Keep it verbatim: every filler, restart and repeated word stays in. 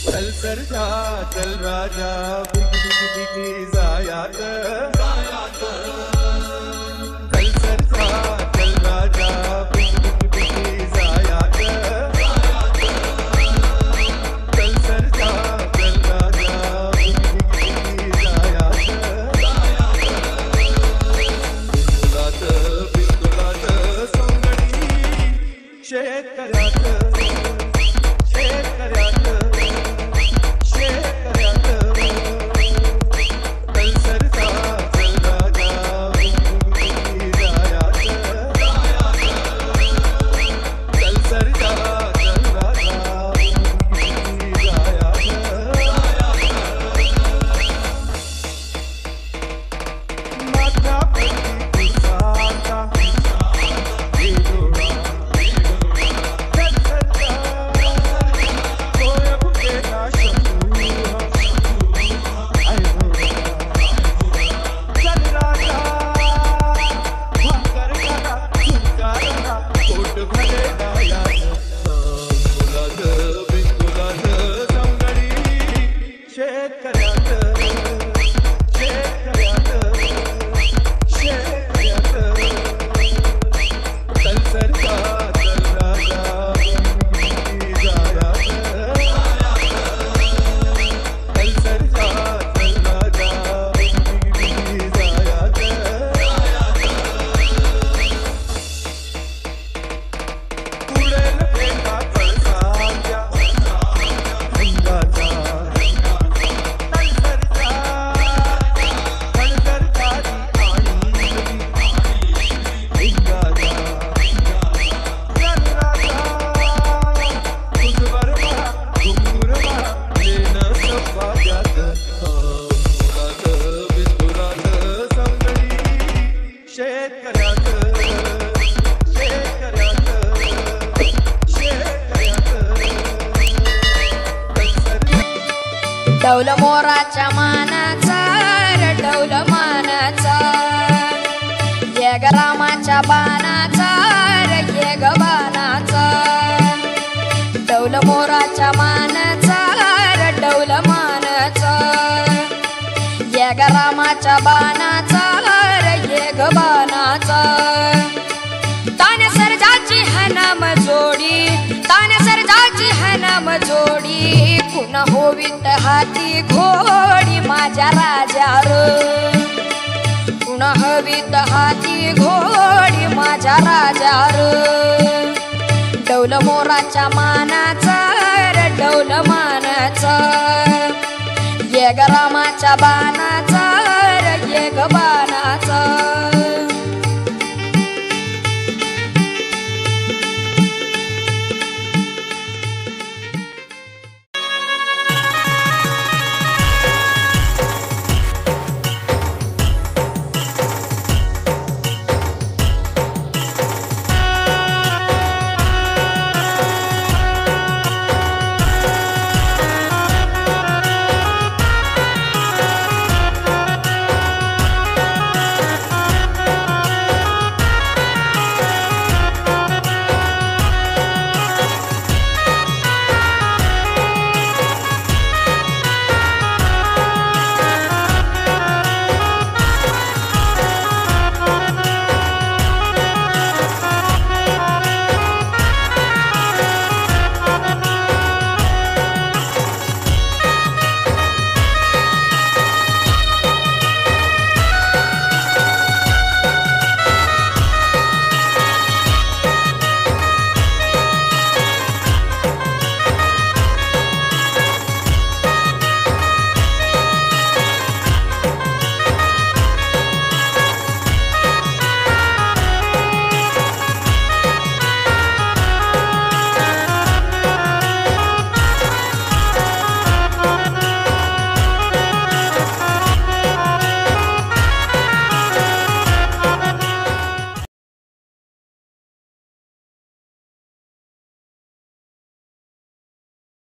चल सरजा चल राजा बिकी बिकी बिकी जायात चल सरजा चल राजा बिकी बिकी बिकी जायात चल सरजा चल राजा बिकी बिकी बिकी जायात बिंदुलात बिंदुलात सोंगडी शेतकऱ्यात शेतकऱ्यात डौल मोराच्या मानाचा रडौल मानाचा ये ग रामाच्या बाणाचा ये ग बाणाचा डौल मोराच्या मानाचा रडौल मानाचा ये ग रामाच्या बाणाचा ये ग बाणाचा ताने सरजाची हनम जोडी ताने सरजाची हनम जोडी कुण होवीत हाती घोडी माझ्या राजार कुण हवीत हाती घोडी माझ्या राजार डौल मोराच्या मानाचा रडौल मानाचा ये ग रामाच्या बाणा